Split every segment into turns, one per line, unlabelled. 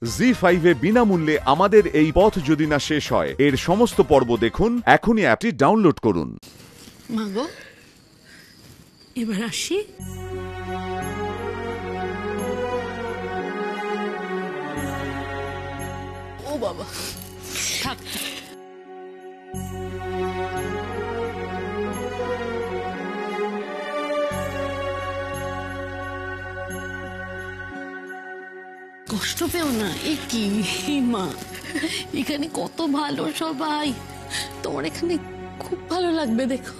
জি5 এ বিনামূল্যে আমাদের এই পথ যদি না শেষ হয় এর সমস্ত পর্ব দেখুন। এখনই অ্যাপটি ডাউনলোড করুন।
মাগো, এবার আসি। ও বাবা, থাক। কষ্ট পেও না। এ কি মা, এখানে কত ভালো সবাই, তোমার এখানে খুব ভালো লাগবে। দেখো,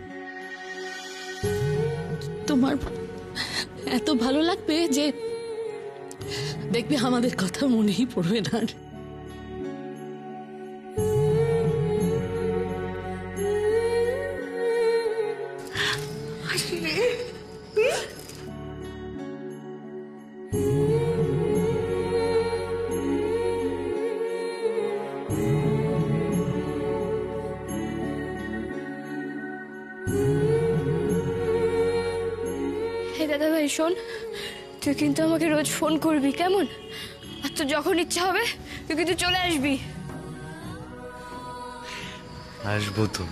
তোমার এত ভালো লাগবে যে দেখবে আমাদের কথা মনেই পড়বে না।
দাদা ভাই শোন, তুই কিন্তু আমাকে রোজ ফোন করবি, কেমন? আর তো যখন ইচ্ছা হবে তুই কিন্তু চলে আসবি।
আসবো তো,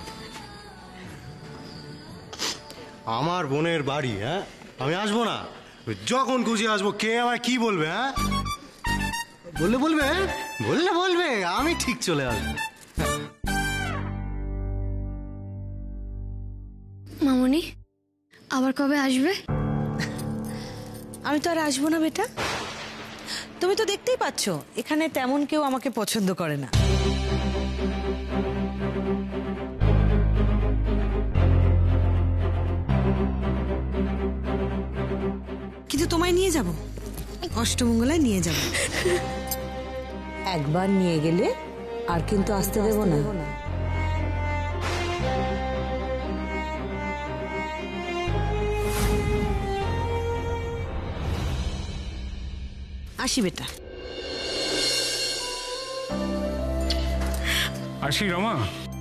আমার বোনের বাড়ি। হ্যাঁ, আমি আসবো না? যখন খুশি আসবো। কে আমায় কি বলবে? হ্যাঁ, বললে বলবে, বললে বলবে, আমি ঠিক চলে আসবো।
মামনি আবার কবে আসবে?
আমি তো আর আসবো না বেটা। তুমি তো দেখতেই পাচ্ছ এখানে তেমন কেউ আমাকে পছন্দ করে না। কিন্তু তোমায় নিয়ে যাব, অষ্টমঙ্গলায় নিয়ে যাব। একবার নিয়ে গেলে আর কিন্তু আসতে দেব না। আসি বেটা।
আসি রমা।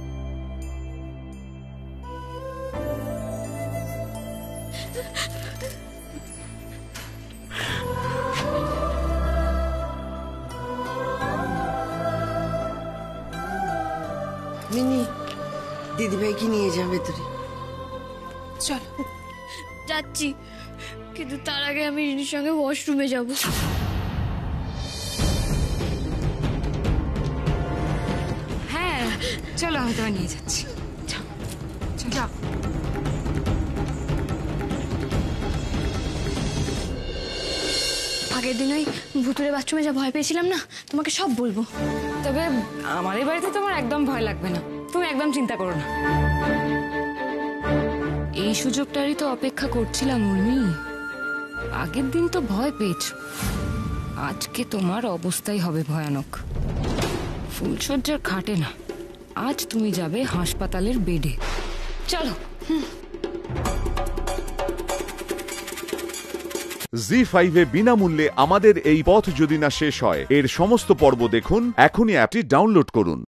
মিনি, দিদিভাইকে নিয়ে যাবে ভেতরে।
চল। যাচ্ছি, কিন্তু তার আগে আমি রিনির সঙ্গে ওয়াশরুমে যাব।
হ্যাঁ চলো, আমি তোমায় নিয়ে যাচ্ছি। যাও।
আগের দিন ওই ভুতুরে বাথরুমে যা ভয় পেয়েছিলাম না, তোমাকে সব বলবো।
তবে আমার এই বাড়িতে তোমার একদম ভয় লাগবে না, তুমি একদম চিন্তা করো না। এই সুযোগটারই তো অপেক্ষা করছিলাম উর্মি। আগের দিন তো ভয় পেয়েছো, আজকে তোমার অবস্থাই হবে ভয়ানক। ফুলশয্যার খাটে না, আজ তুমি যাবে হাসপাতালের বেডে। চলো।
জি5 এ বিনামূল্যে আমাদের এই পথ যদি না শেষ হয় এর সমস্ত পর্ব দেখুন। এখনই অ্যাপটি ডাউনলোড করুন।